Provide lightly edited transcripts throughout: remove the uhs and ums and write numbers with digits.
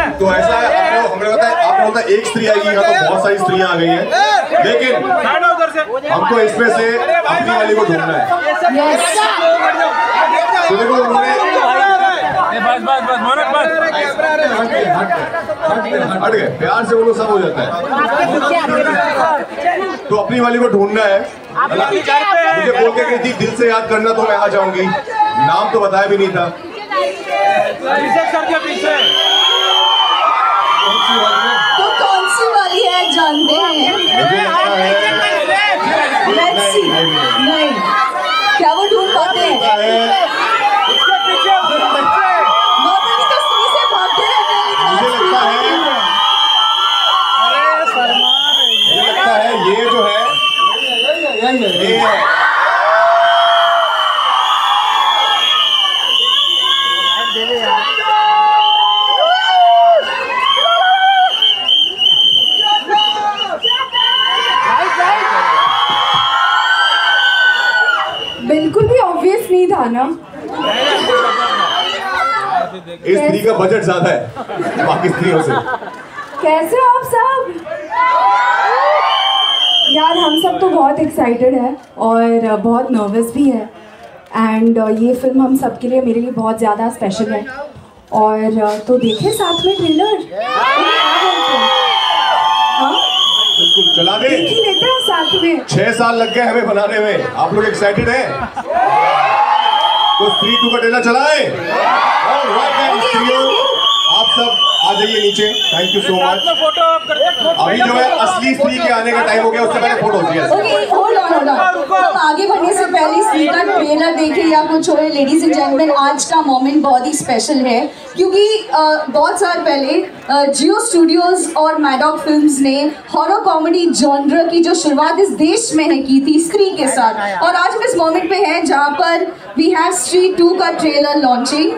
तो ऐसा है, हमें पता है आपको होता है एक स्त्री आएगी, यहाँ तो बहुत सारी स्त्रियां आ गई हैं, लेकिन हमको इसमें से अपनी वाली को ढूंढना है। तो देखो उन्होंने हट गए, प्यार से बोलो सब हो जाता है। तो अपनी वाली को ढूंढना है। मुझे बोल के गई थी दिल से याद करना, तो मैं आ जाऊंगी। नाम तो बताया भी नहीं था। तो कौन सी वाली है जानते हैं? नहीं, क्या वो ढूंढ पाते हैं? ये जो है ये है। बिल्कुल भी ऑब्वियस नहीं था ना। इस स्त्री का बजट ज्यादा है बाकी स्त्रियों से। कैसे आप सब? यार हम सब तो बहुत एक्साइटेड है और बहुत नर्वस भी है। एंड ये फिल्म हम सब के लिए, मेरे लिए बहुत ज़्यादा स्पेशल है। और तो देखें साथ में ट्रेलर। हाँ बिल्कुल चला दे, देख ही लेते हैं साथ में। 6 साल लग गए हमें बनाने में। आप लोग एक्साइटेड हैं? तो स्त्री 2 का ट्रेलर चलाए। आप सब आ जाइए नीचे। Thank you so much. अभी जो है असली स्त्री के आने का टाइम हो गया, उससे पहले फोटो होती है। हम आगे बढ़ने से पहले स्त्री का ट्रेलर देखे या कुछ हो, लेडीज एंड जेंटलमैन, आज का मोमेंट बहुत ही स्पेशल है क्योंकि बहुत साल पहले जियो स्टूडियोज और मैडॉक फिल्म्स ने हॉरर कॉमेडी जॉनर की जो शुरुआत इस देश में है की थी स्त्री के साथ, और आज हम इस मोमेंट पे हैं जहाँ पर वी हैव स्त्री 2 का trailer launching.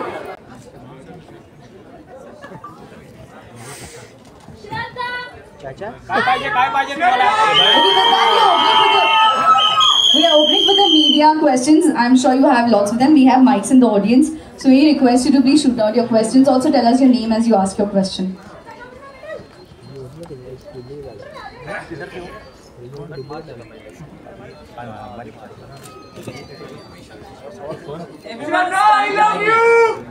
We are opening for the media questions. I'm sure you have lots of them. We have mics in the audience, so we request you to please shoot out your questions. Also, tell us your name as you ask your question. Everyone, I love you.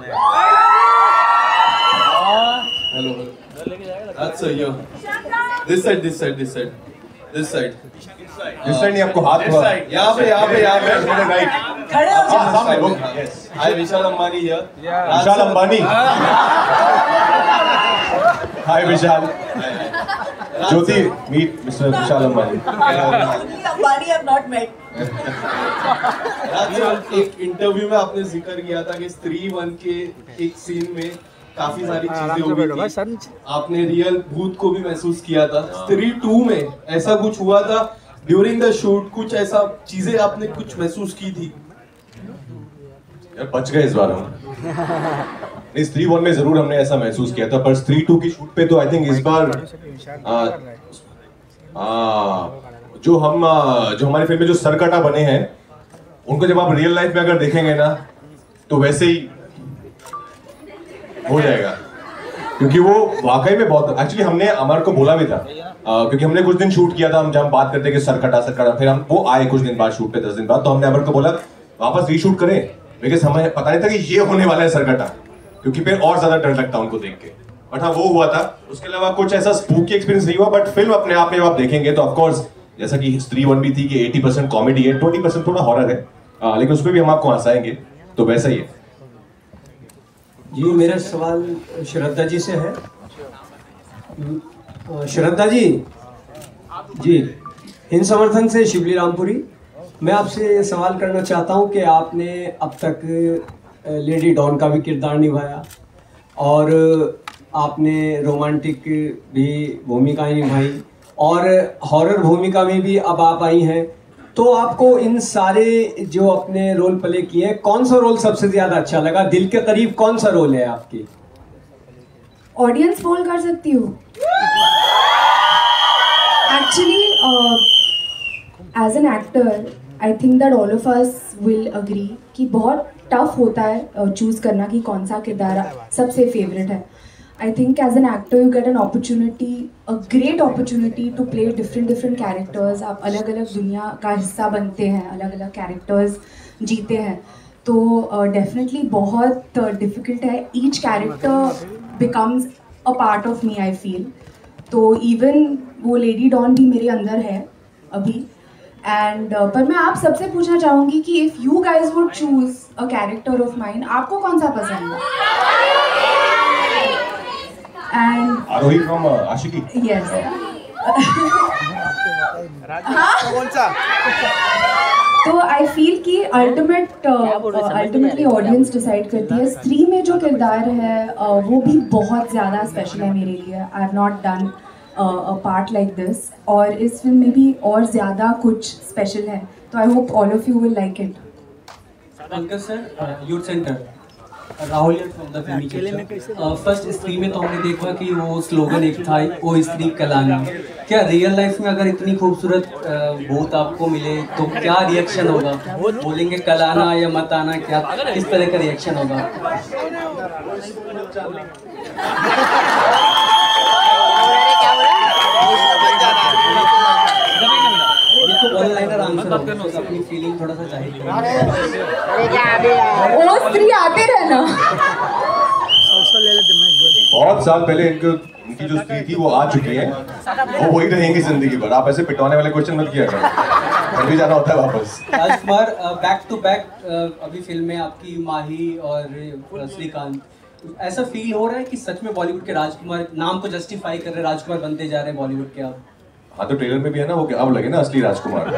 Hello. That's a yo. This side, this side, this side, this side. इस side नहीं, आपको हाथ थोड़ा यहाँ पे right खड़े हो जाओ। सामने। Hi, Vishal Ambani here. Vishal Ambani. Hi Vishal. Jyoti, meet mister Vishal Ambani. Ambani have not met. एक इंटरव्यू में आपने जिक्र किया था कि स्त्री 1 के एक सीन में काफी सारी चीजें हो गई थी। आपने रियल भूत को भी महसूस किया था। स्त्री 2 में ऐसा कुछ हुआ था ड्यूरिंग द शूट? कुछ ऐसा चीजें आपने कुछ महसूस की थी? यार बच गए इस बार हम। नहीं, स्त्री 1 में जरूर हमने ऐसा महसूस किया था, पर स्त्री 2 की शूट पे तो आई थिंक इस बार जो हमारी फिल्म में जो सरकटा बने हैं उनको जब आप रियल लाइफ में अगर देखेंगे ना तो वैसे ही हो जाएगा, क्योंकि वो वाकई में बहुत, एक्चुअली हमने अमर को बोला भी था क्योंकि हमने कुछ दिन शूट किया था, हम जब बात करते कि सरकटा, फिर हम वो आए कुछ दिन बाद शूट पे, 10 दिन बाद, तो हमने अमर को बोला वापस रीशूट करें, बिकॉज हमें पता नहीं था कि ये होने वाला है सरकटा, क्योंकि फिर और ज्यादा डर लगता उनको देख के। बट हाँ वो हुआ था, उसके अलावा कुछ ऐसा स्पूकी एक्सपीरियंस नहीं हुआ। बट फिल्म अपने आप में आप देखेंगे तो ऑफकोर्स जैसा कि स्त्री 1 भी थी कि 80% कॉमेडी है, 20% थोड़ा हॉरर है, लेकिन उसमें भी हम आपको हंसाएंगे, तो वैसा ही है। जी मेरा सवाल श्रद्धा जी से है। श्रद्धा जी, हिंद समर्थन से शिवली रामपुरी, मैं आपसे ये सवाल करना चाहता हूँ कि आपने अब तक लेडी डॉन का भी किरदार निभाया और आपने रोमांटिक भी भूमिकाएं निभाई और हॉरर भूमिका में भी अब आप आई हैं, तो आपको इन सारे जो अपने रोल प्ले किए, कौन सा रोल सबसे ज्यादा अच्छा लगा? दिल के करीब कौन सा रोल है आपकी? ऑडियंस पोल कर सकती हूँ। Actually as an actor I think that all of us will agree कि बहुत टफ होता है चूज करना कि कौन सा किरदार सबसे फेवरेट है। I think as an actor you get an opportunity, a great opportunity to play different characters. आप अलग अलग दुनिया का हिस्सा बनते हैं, अलग अलग characters जीते हैं, तो definitely बहुत difficult है. Each character becomes a part of me, I feel. तो even वो लेडी डॉन भी मेरे अंदर है अभी. एंड पर मैं आप सबसे पूछना चाहूँगी कि if you guys would choose a character of mine, आपको कौन सा पसंद है? And Arohi from Aashiqui. Yes. तो आई फील कि अल्टीमेटली ऑडियंस डिसाइड करती है. स्त्री में जो किरदार है वो भी बहुत ज़्यादा स्पेशल है मेरे लिए. I have not done a part like this, और इस फिल्म में भी और ज़्यादा कुछ स्पेशल है. तो I hope all of you will like it. Pankaj sir, youth centre, Rahul from the filmy picture. First Stree में तो हमने देखा कि वो स्लोगन एक था, वो स्त्री कलाना. क्या रियल लाइफ में अगर इतनी खूबसूरत भूत आपको मिले तो क्या रिएक्शन होगा? बोलेंगे कलाना या मत आना, क्या किस तरह का रिएक्शन होगा? अपनी फीलिंग थोड़ा सा चाहिए. ओ स्त्री आते रहना. बहुत साल पहले इनकी जो स्त्री थी वो आ चुकी है, वो वही रहेंगी जिंदगी भर. आप ऐसे पिटवाने वाले क्वेश्चन मत किया करो, भी जाना होता है वापस. राजकुमार, बैक टू बैक अभी फिल्म में आपकी माही और श्रीकांत, ऐसा फील हो रहा है कि सच में बॉलीवुड के राजकुमार, नाम को जस्टिफाई कर रहे राजकुमार बनते जा रहे हैं बॉलीवुड के आप? हाँ, तो ट्रेलर में भी है ना वो, अब लगे ना असली राजकुमार.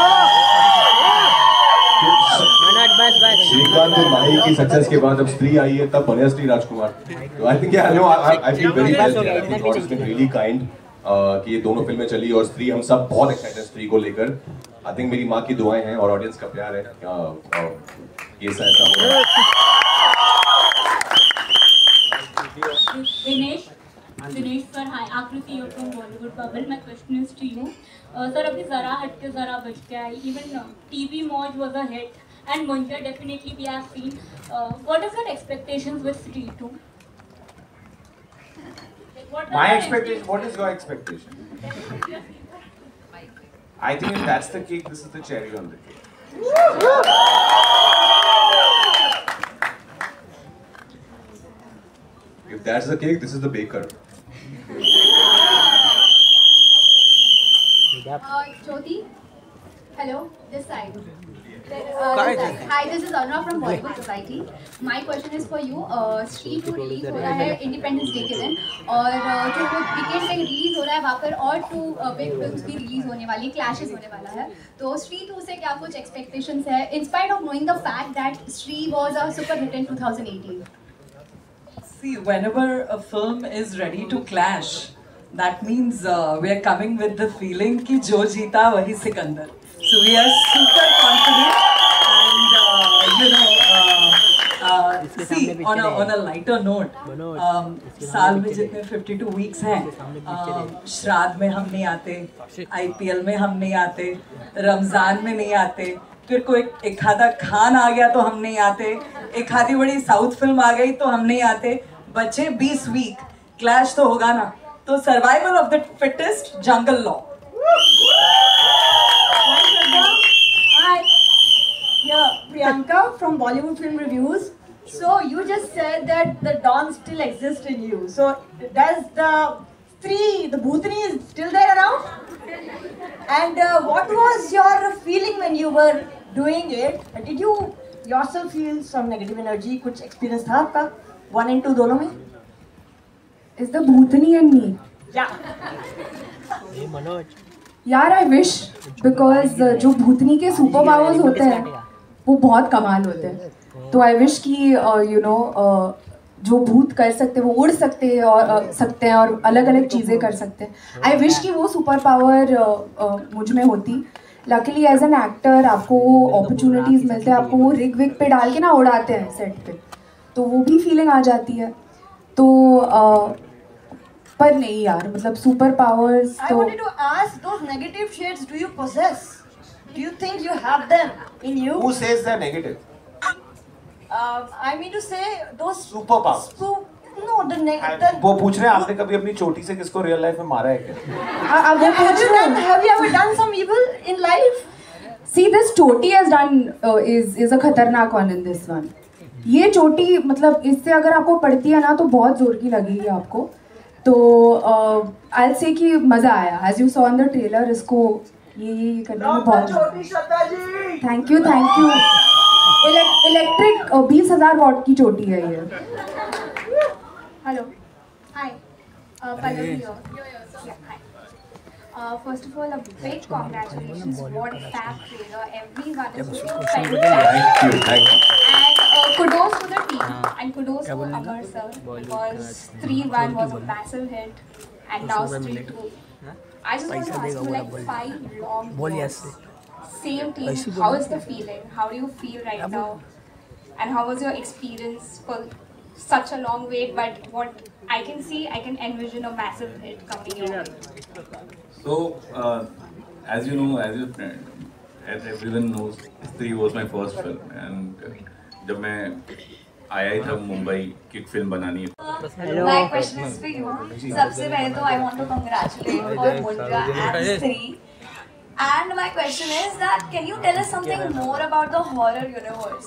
श्रीकांत और माही की सक्सेस के बाद अब स्त्री आई है, तब बने असली राजकुमार. तो I think I feel very blessed. I think God is been really kind कि ये दोनों फिल्में चली और स्त्री, हम सब बहुत एक्साइटेड स्त्री को लेकर. आई थिंक मेरी माँ की दुआएं हैं और ऑडियंस का प्यार है. ये ऐसा हो रहा है. Dinesh sir, hi, Aakriti from Bollywood bubble. My question is to you sir. अभी Zara Hatke Zara Bachke I, even TV मौज was a hit and Munjya definitely we have seen. What is your expectations with Stree 2? My expectation, what is your expectation? I think if that's the cake, this is the cherry on the cake. If that's the cake, this is the baker. Jyoti, hello, this side. Hi, this is Aruna from Bollywood Society. My question is for you. Street 2 release हो रहा है independence day के दिन, और जो weekend में release हो रहा है वहाँ पर और 2 बिग फिल्म्स भी रिलीज होने वाली, क्लैशेस होने वाला है. तो Street 2 से क्या कुछ एक्सपेक्टेशंस है, in spite of knowing the fact that Street was a super hit in 2018? See, whenever a film is ready to clash, that means we are coming with the feeling कि जो जीता वही Sikandar. So we are super confident, and see, on a lighter note, साल में जितने 52 weeks हैं, श्राद्ध में हम नहीं आते, IPL में हम नहीं आते, रमज़ान में नहीं आते, फिर कोई एक आधा खान आ गया तो हम नहीं आते, एक आधी बड़ी साउथ फिल्म आ गई तो हम नहीं आते. बच्चे 20 वीक, क्लैश तो होगा ना. तो survival of the fittest, jungle law. Yeah, Priyanka from Bollywood Film Reviews. So you just said that the Don still exists in you. So does the Bhutani is still there around? And what was your feeling when you were doing it? Did you yourself feel some negative energy? कुछ experience था आपका 1 and 2 दोनों में? Is the Bhutani and me? Yeah. यार I wish, because जो भूतनी के super powers होते हैं वो बहुत कमाल होते हैं. तो आई विश कि जो भूत कर सकते हैं वो उड़ सकते हैं और अलग अलग चीज़ें कर सकते हैं. आई विश कि वो सुपर पावर मुझ में होती. लकीली एज एन एक्टर आपको वो अपॉर्चुनिटीज़ मिलते हैं, आपको वो रिग विग पे डाल के ना उड़ाते हैं सेट पे, तो वो भी फीलिंग आ जाती है. तो पर नहीं यार, मतलब सुपर पावर्स तो. I wanted to ask, those negative shades do you possess? Do you think you have them in you? Who says they're negative? I mean to say those Superpowers. No, the next. वो पूछ रहे हैं आपने कभी अपनी चोटी से किसको रियल लाइफ में मारा है क्या? Have you ever done some evil in life? See, this choti has done is a खतरनाक one in this one. ये चोटी मतलब इससे अगर आपको पड़ती है ना तो बहुत जोर की लगेगी आपको. तो I'll say कि मजा आया. As you saw in the trailer, इसको ये करने में बहुत. Thank you. इलेक्ट्रिक 20,000 वॉट की चोटी है ये. Hello. Hi. Pallavi here. Yeah, hi. First of all, a big congratulations. What a fab trailer. Everyone is looking fantastic. Thank you. And kudos to the team. And kudos to Amar sir. Because 3-1 was a massive hit. And now 3-2. I just want to ask you like 5 long years. Same team. How is the feeling? How do you feel right now? And how was your experience for such a long wait? But what I can see, I can envision a massive hit coming your way. So, as you know, as your friend, as everyone knows, Stree was my first film, and जब मैं आया था मुंबई की एक film बनानी है. My question is for you. सबसे पहले तो I want to congratulate for Munja and Stree. And my question is that can you tell us something more about the horror universe?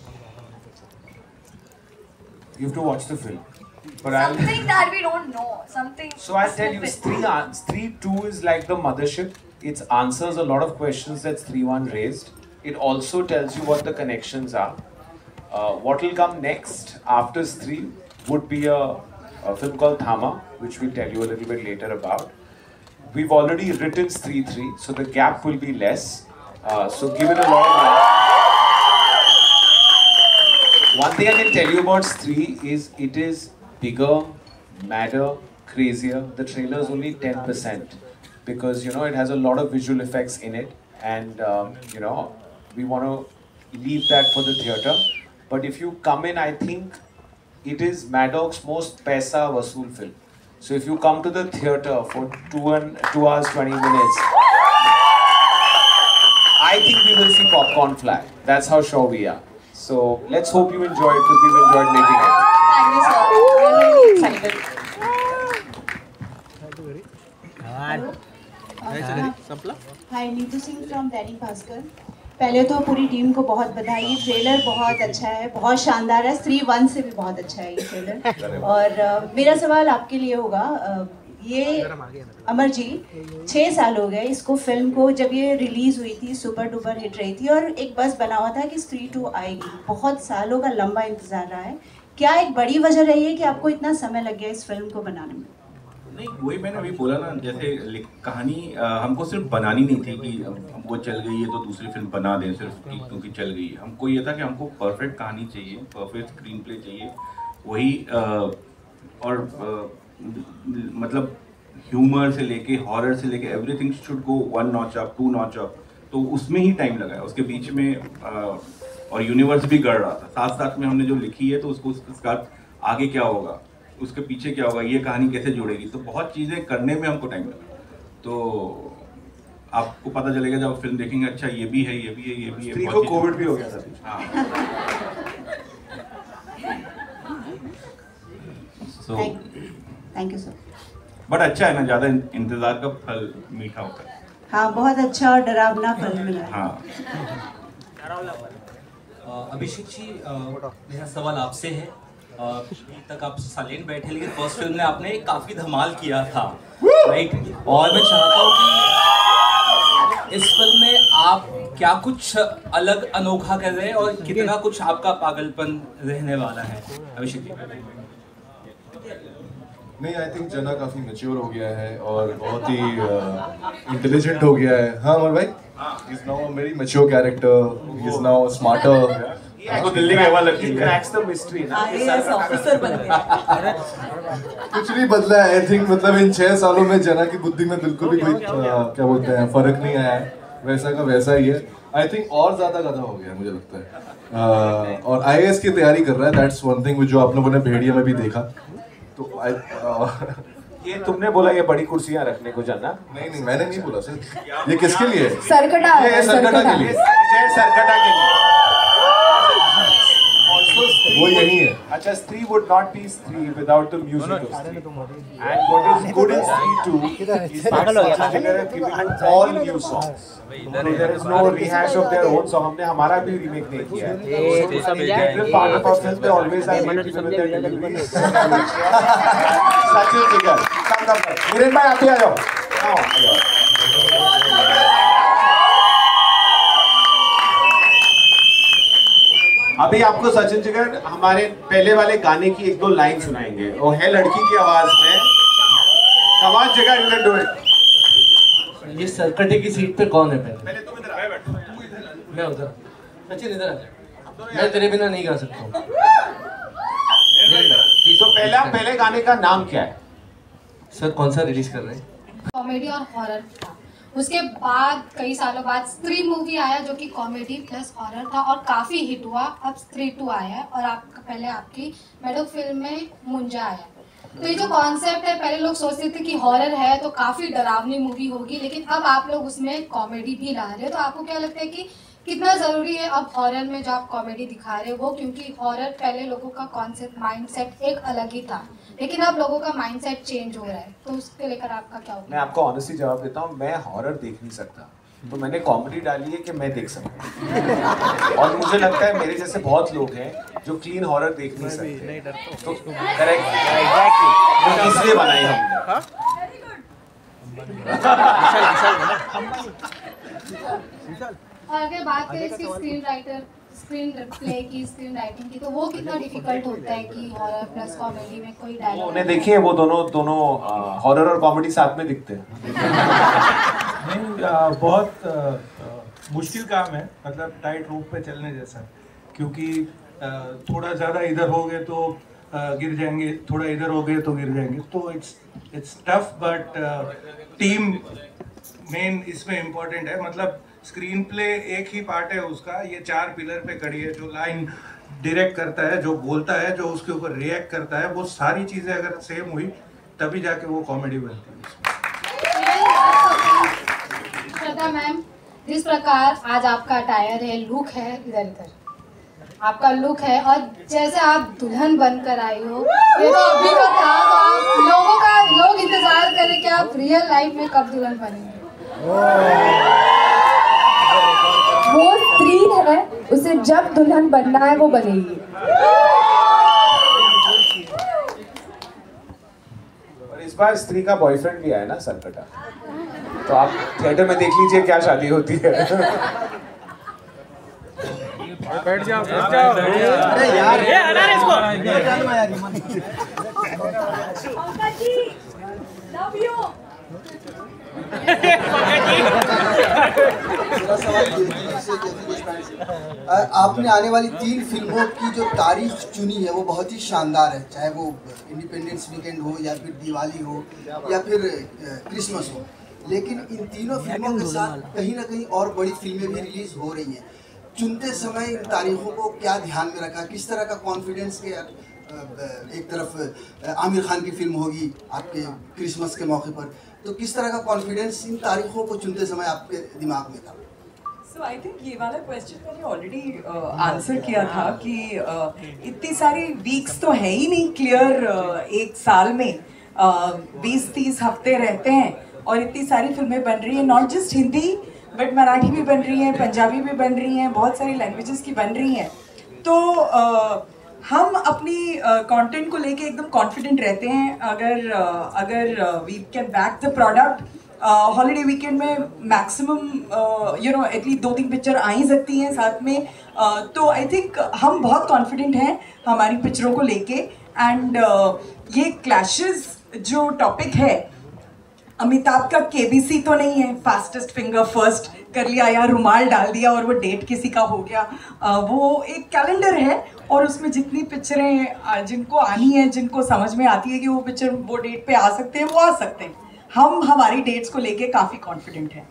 You have to watch the film. But Something that we don't know. Something. So I'll tell you, Stree 2 is like the mothership. It answers a lot of questions that Stree 1 raised. It also tells you what the connections are. What will come next after Stree would be a film called Thama, which we'll tell you a little bit later about. We've already written Stree 3, so the gap will be less. So give it a lot of love. One thing I can tell you about Stree is it is bigger, madder, crazier. The trailer is only 10% because it has a lot of visual effects in it, and we want to leave that for the theatre. But if you come in, I think it is Maddox's most paisa vasool film. So if you come to the theatre for 2 hours 20 minutes, I think we will see popcorn fly. That's how sure we are. So let's hope you enjoy it because we've enjoyed making it. Thank you, sir. We're really excited. Hi, Neetu Singh from Dainik Bhaskar. पहले तो पूरी team को बहुत बधाई. Trailer बहुत अच्छा है, बहुत शानदार है. Stree 1 से भी बहुत अच्छा है ये ट्रेलर. और मेरा सवाल आपके लिए होगा, ये अमर जी 6 साल हो गए इसको फिल्म को. जब ये रिलीज़ हुई थी सुपर डुपर हिट रही थी और एक बस बना हुआ था कि Stree 2 आएगी. बहुत सालों का लंबा इंतज़ार रहा है. क्या एक बड़ी वजह रही है कि आपको इतना समय लग गया इस फिल्म को बनाने में? नहीं, वही मैंने अभी बोला ना, जैसे कहानी हमको सिर्फ बनानी नहीं थी कि वो चल गई है तो दूसरी फिल्म बना दें सिर्फ क्योंकि चल गई है. हमको ये था कि हमको परफेक्ट कहानी चाहिए, परफेक्ट स्क्रीन प्ले चाहिए. वही और मतलब ह्यूमर से लेके हॉरर से लेके everything should go 1 notch up 2 notch up. तो उसमें ही टाइम लगा है. उसके बीच में और यूनिवर्स भी गढ़ रहा था. साथ साथ में हमने जो लिखी है तो उसको उसके साथ आगे क्या होगा, उसके पीछे क्या होगा, ये कहानी कैसे जुड़ेगी. तो बहुत चीज़ें करने में हमको टाइम लगा. तो आपको पता चलेगा जब फिल्म देखेंगे, अच्छा ये भी है, ये भी है, ये भी है. स्त्री को कोविड भी हो गया था. हाँ. Thank you sir. बट अच्छा है ना, ज़्यादा इंतजार का फल मीठा होता है. हाँ, बहुत अच्छा और डरावना फल मिला है. हाँ. अभिषेक जी, मेरा सवाल आपसे है. अभी तक आप साइलेंट बैठे, लेकिन फर्स्ट फिल्म में आपने काफ़ी धमाल किया था, राइट? और मैं चाहता हूँ कि इस फिल्म में आप क्या कुछ अलग अनोखा कर रहे हैं और कितना कुछ आपका पागलपन रहने वाला है, अभिषेक जी? नहीं, आई थिंक जना काफ़ी मैच्योर हो गया है और बहुत ही इंटेलिजेंट हो गया है. हाँ अमर भाई, he is now a very mature character, he is now smarter. तो दिल्ली में वाला क्रैक्स द मिस्ट्री ना. आईएएस ऑफिसर बन गया. कुछ नहीं बदला है. आई थिंक मतलब इन 6 सालों में जना की बुद्धि में बिल्कुल भी कोई क्या बोलते हैं फर्क नहीं आया है. वैसा का वैसा ही है. आई थिंक और ज़्यादा गधा हो गया मुझे लगता है. और आईएएस की तैयारी कर रहा है. दैट्स वन थिंग जो आप लोगों ने भेड़िया में भी देखा. तो ये तुमने बोला ये बड़ी कुर्सियां रखने को जाना? नहीं, मैंने नहीं बोला सर. ये किसके लिए? सरकटा. ये सरकटा के लिए. सरकटा के लिए. वो यही है। अच्छा, स्त्री would not be स्त्री without the music of स्त्री. And what is good in स्त्री 2 is that Sachin Jigar have given you all new songs. So there is no rehash of their own song. हमने हमारा भी remake नहीं किया है. Every part of our film they always have people with their delivery. Sachin Jigar, come. Viren भाई आप भी आ जाओ. आओ. अभी आपको सचिन जिगर हमारे पहले वाले गाने की 1-2 लाइन सुनाएंगे. वो है लड़की की आवाज में. कमाल जिगर, यू कैन डू इट. ये सरकटे की सीट पे कौन है पहले तुम इधर आ. मैं उधर. सचिन इधर आ. मैं तेरे बिना नहीं गा सकता हूँ. तो पहले गाने का नाम क्या है सर? कौन सा रिलीज कर रहे हैं? कॉमेडी और हॉरर था. उसके बाद कई सालों बाद स्त्री मूवी आया जो कि कॉमेडी प्लस हॉरर था और काफ़ी हिट हुआ. अब स्त्री 2 आया है और पहले आपकी मैडो फिल्म में मुंजा आया. तो ये जो कॉन्सेप्ट है, पहले लोग सोचते थे कि हॉरर है तो काफ़ी डरावनी मूवी होगी, लेकिन अब आप लोग उसमें कॉमेडी भी ला रहे हो. तो आपको क्या लगता है कि कितना ज़रूरी है अब हॉरर में जो आप कॉमेडी दिखा रहे हो? क्योंकि हॉरर पहले लोगों का कॉन्सेप्ट माइंडसेट एक अलग ही था, लेकिन अब लोगों का माइंडसेट चेंज हो रहा है. तो उसके लेकर आपका क्या होगा? मैं आपको ऑनेस्टली जवाब देता हूँ. मैं हॉरर देख नहीं सकता, तो मैंने कॉमेडी डाली है कि मैं देख सकूँ. और मुझे लगता है मेरे जैसे बहुत लोग हैं जो क्लीन हॉरर देख नहीं सकते. तो करेक्ट, तो इसलिए बनाई हमने. और अगर बात करें इसकी स्क्रीन प्ले की, स्क्रीन राइटिंग की, तो वो कितना डिफिकल्ट होता है कि हॉरर प्लस कॉमेडी में कोई डायलॉग? उन्हें देखिए, वो दोनों हॉरर और कॉमेडी साथ में दिखते हैं. बहुत मुश्किल काम है, मतलब टाइट रूप पे चलने जैसा, क्योंकि थोड़ा ज़्यादा इधर हो गए तो गिर जाएंगे, थोड़ा इधर हो गए तो गिर जाएंगे. तो इट्स टफ, बट टीम मेन इसमें इम्पोर्टेंट है. मतलब स्क्रीन प्ले एक ही पार्ट है उसका, ये 4 पिलर पे खड़ी है. जो लाइन डायरेक्ट करता है, जो बोलता है, जो उसके ऊपर रिएक्ट करता है, वो सारी चीज़ें अगर सेम हुई तभी जाके वो कॉमेडी बनती है. श्रद्धा मैम, जिस प्रकार आज आपका अटायर है, लुक है, इधर आपका लुक है, और जैसे आप दुल्हन बनकर आई हो, ये तो अभी का था, तो लोग इंतजार करें कि आप रियल लाइफ में कब दुल्हन बनेंगे. वो स्त्री है, उसे जब दुल्हन बनना है वो बनेगी. और इस बार स्त्री का बॉयफ्रेंड भी आया ना, सरकटा. तो आप थिएटर में देख लीजिए क्या शादी होती है. बैठ जाओ. अरे यार, ये हटा रे इसको. Love you. आपने आने वाली 3 फिल्मों की जो तारीख चुनी है वो बहुत ही शानदार है, चाहे वो इंडिपेंडेंस वीकेंड हो या फिर दिवाली हो या फिर क्रिसमस हो. लेकिन इन तीनों फिल्मों के साथ कहीं ना कहीं और बड़ी फिल्में भी रिलीज हो रही हैं. चुनते समय इन तारीखों को क्या ध्यान में रखा? किस तरह का कॉन्फिडेंस के एक तरफ आमिर खान की फिल्म होगी आपके क्रिसमस के मौके पर, तो किस तरह का कॉन्फिडेंस इन तारीखों को चुनते समय आपके दिमाग में था? So I think ये वाला क्वेश्चन मैंने ऑलरेडी आंसर किया था कि इतनी सारी वीक्स तो है ही नहीं क्लियर एक साल में. 20-30 हफ्ते रहते हैं और इतनी सारी फिल्में बन रही हैं, not just Hindi but Marathi भी बन रही हैं, पंजाबी भी बन रही हैं, बहुत सारी लैंग्वेजेस की बन रही हैं. तो हम अपनी कंटेंट को लेके एकदम कॉन्फिडेंट रहते हैं. अगर we can back the product, holiday weekend में मैक्सिमम एटलीस्ट 2-3 पिक्चर आ ही सकती हैं साथ में. तो आई थिंक हम बहुत कॉन्फिडेंट हैं हमारी पिक्चरों को लेके. एंड ये क्लैशेस जो टॉपिक है, अमिताभ का केबीसी तो नहीं है, फास्टेस्ट फिंगर फर्स्ट कर लिया या रुमाल डाल दिया और वो डेट किसी का हो गया. वो एक कैलेंडर है और उसमें जितनी पिक्चरें जिनको आनी है, जिनको समझ में आती है कि वो पिक्चर वो डेट पे आ सकते हैं, वो आ सकते हैं. हम हमारी डेट्स को लेके काफ़ी कॉन्फिडेंट हैं.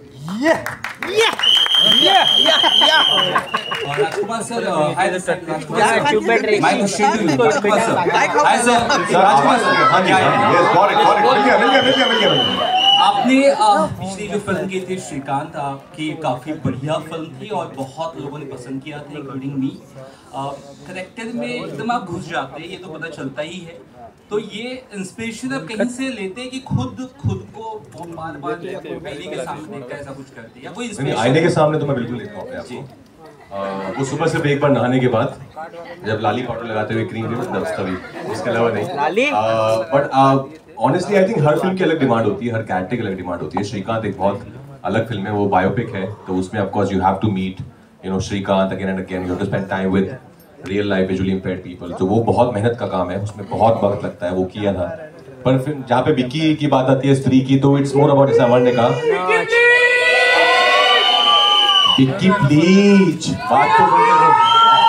Rajkumar sir, hi Rajkumar sir, my question to you Rajkumar sir. Hi sir, Rajkumar sir, हां जी, यस, गॉट इट, मिल गया. आपने पिछली जो फिल्म की थी श्रीकांत, आपकी काफ़ी बढ़िया फिल्म थी और बहुत लोगों ने पसंद किया था, इंक्लूडिंग मी। करेक्टर में एकदम आप घुस जाते हैं, ये तो पता चलता ही है। तो ये इंस्पिरेशन आप कहीं से लेते हैं कि खुद को बार बार आईने के सामने देखकर ऐसा कुछ करते हैं, या कोई इंस्पिरेशन? आईने के सामने तो मैं बिल्कुल देखता हूँ अपने आप को। वो सुबह सिर्फ एक बार नहाने के बाद जब लाली पाउडर लगाते हुए क्रीम तभी, उसके अलावा नहीं। बट ऑनेस्टली आई थिंक हर फिल्म की अलग डिमांड होती है, हर कैरेक्टर की अलग डिमांड होती है। श्रीकांत एक बहुत अलग फिल्म है, वो बायोपिक है, तो उसमें of course you have to meet Srikanth again and again, you have to spend time with real life visually impaired people. तो वो बहुत मेहनत का काम है, उसमें बहुत वक्त लगता है, वो किया था। पर फिर जहाँ पे विक्की की बात आती है स्त्री की, तो इट्स मोर अबाउट, जैसे अमर ने कहा, विक्की प्लीज बात तो बोलने दो।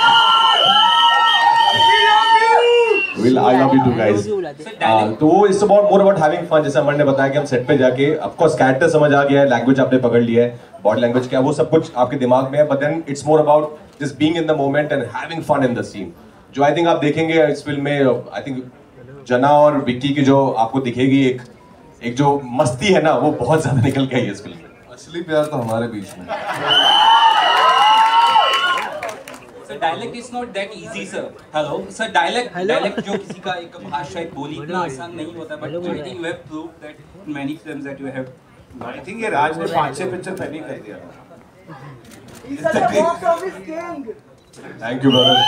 I love you too guys. तो वो it's about more about having fun. जैसे अमर ने बताया कि हम सेट पे जाके ऑफ कोर्स कैरेक्टर समझ आ गया है, लैंग्वेज आपने पकड़ लिया है, बॉडी लैंग्वेज क्या, वो सब कुछ आपके दिमाग में है, but then it's more about just being in the moment and having fun in the scene. जो आई थिंक आप देखेंगे इस फिल्म में, आई थिंक जना और विक्की की जो आपको दिखेगी एक जो मस्ती है ना, वो बहुत ज्यादा निकल के आई है इस फिल्म में। असली प्यार तो हमारे बीच में। Sir dialect is not that easy sir. Hello sir, dialect जो किसी का एक भाषा एक बोली इतना आसान नहीं होता, but I think you have prove that in many films that you have. I think ये राज ने 5-6 पिक्चर पहले कर दिया था। Thank you brother.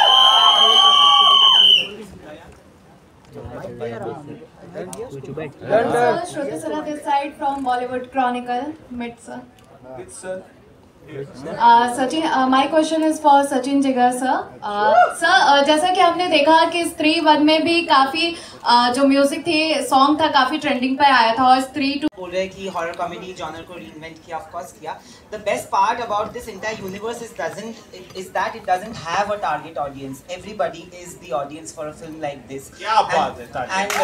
Shruti Sara this side from Bollywood Chronicle, Mid sir. Sachin, my question is for Sachin Jigar sir. Sir, जैसा कि हमने देखा कि स्त्री 1 में भी काफी जो म्यूजिक थी, सॉन्ग था, काफी ट्रेंडिंग पे आया था, और स्त्री 2 बोल रहे कि हॉरर कॉमेडी जॉनर को रीइन्वेंट किया, ऑफ कोर्स किया। The best part about this entire universe is that it doesn't have a target audience, everybody is the audience for a film like this. क्या बात है। And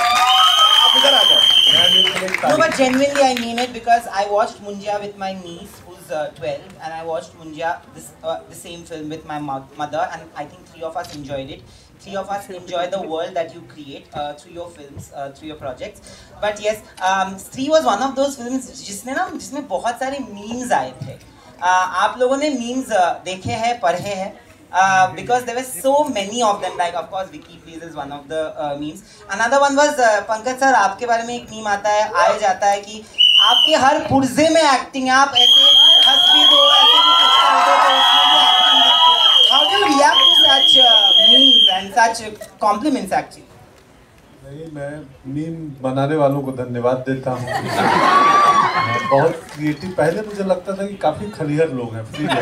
no, but genuinely I mean it, because I watched Munjya with my niece who's 12, and I watched Munjya the same film with my mother, and I think 3 of us enjoyed it. 3 of us enjoy the world that you create through your films, through your projects. But yes, Stree was one of those films जिसमें बहुत सारे memes आए थे। आप लोगों ने memes देखे हैं, पढ़े हैं? Because there were so many of them, like of course Vicky Please is one of the memes. Another one was Pankaj sir, आपके बारे में एक मीम आता है, आया जाता है कि आपके हर पुर्जे में एक्टिंग है, आप ऐसे हंस भी दो, ऐसे भी कुछ कर दो तो उसमें भी एक्टिंग दिखती है। How do you react to such memes and such compliments actually? नहीं, मैं मीम बनाने वालों को धन्यवाद देता हूँ। बहुत क्रिएटिव, पहले मुझे लगता था कि काफी खलिहर लोग हैं, फ्री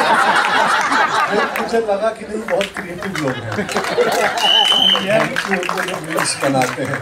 मुझे लगा कि नहीं, बहुत क्रिएटिव लोग हैं, मीम्स बनाते हैं।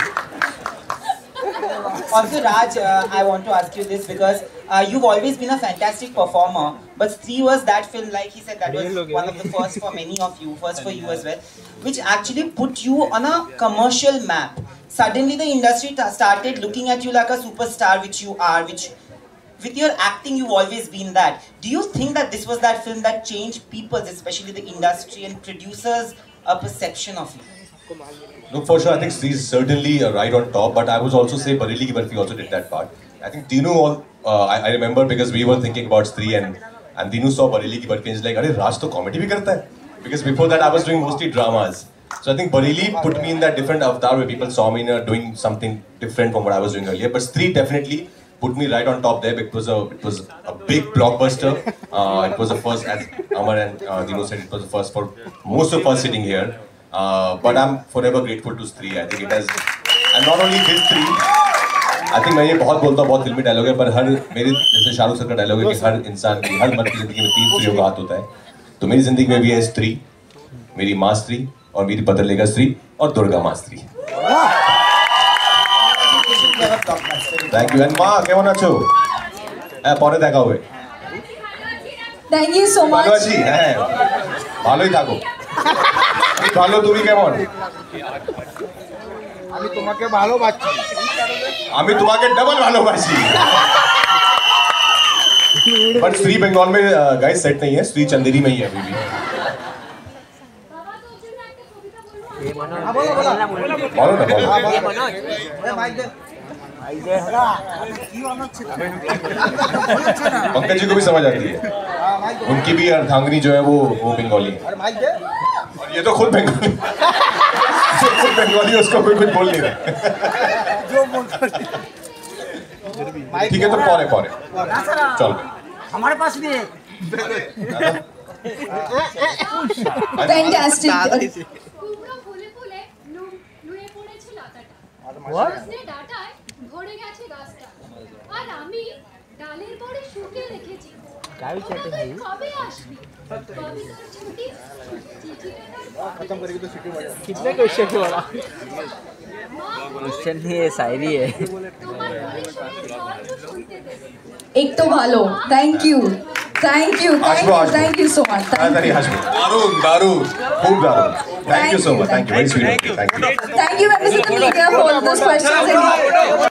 Also Raj, I want to ask you this because you've always been a fantastic performer, but Stree was that film, like he said, that was one of the first for many of you, first for you as well, which actually put you on a commercial map. Suddenly the industry started looking at you like a superstar, which you are, which with your acting you've always been that. Do you think that this was that film that changed people's, especially the industry and producers, a perception of you? Look, for sure, I think Stree is certainly right on top, but I would also say Bareilly Ki Barfi also did that part. I think Dinu, I remember because we were thinking about Stree and Dinu saw Bareilly Ki Barfi and he's like, "Arey, Raj to comedy bhi karta hai." Because before that I was doing mostly dramas. So I think Bareilly put me in that different avatar where people saw me doing something different from what I was doing earlier. But Stree definitely put me right on top there. It was a big blockbuster. It was the first, as Amar and Dinu said, it was the first for most of us sitting here. But I'm forever grateful to Stree. I think it has, and not only this Stree. I think मैं ये बहुत बोलता हूँ, बहुत फिल्मी dialogue है, पर हर मेरे जैसे शाहरुख सर का डायलॉग है कि हर इंसान की, हर मर्द की जिंदगी में 3 स्त्रियों का हाथ होता है। तो मेरी जिंदगी में भी है स्त्री, मेरी माँ स्त्री, और मेरी बदलेगा स्त्री, और दुर्गा माँ स्त्री। Thank you. एंड माँ केमन আছো? পরে দেখা হবে। Thank you so much. ভালো আছি, হ্যাঁ ভালোই থাকো। ভালো, তুমি কেমন? আমি তোমাকে ভালোবাসি। আমি তোমাকে डबल ভালোবাসি। बट स्त्री बंगाल में गाइस सेट नहीं है, स्त्री चंदेरी में ही है अभी भी। बोलो ना, बोलो। पंकज जी को भी समझ आती है, उनकी भी अर्धांगिनी जो है वो बंगाली है, और ये तो खुद बंगाली खुद बंगाली, उसको कोई कुछ बोल नहीं रहा। ठीक है, तो पौरे चल हमारे पास भी है। फैंटास्टिक। उसने ডাটায় ঘুরে গেছে গাছটা আর আমি ডালের পরে শুকিয়ে রেখেছি। গাড়ি চেটে ভাই কবে আসবি? কবে তোর ছুটি? চিঠিটা खत्म करेगी तो सिटी वाला कितने क्वेश्चन है वाला क्वेश्चन नहीं है, शायरी है। एक तो भालो, थैंक यू सो मच। दारुण खूब दारुण, thank you so much, thank you, very sweet, thank you members of the media for all those questions.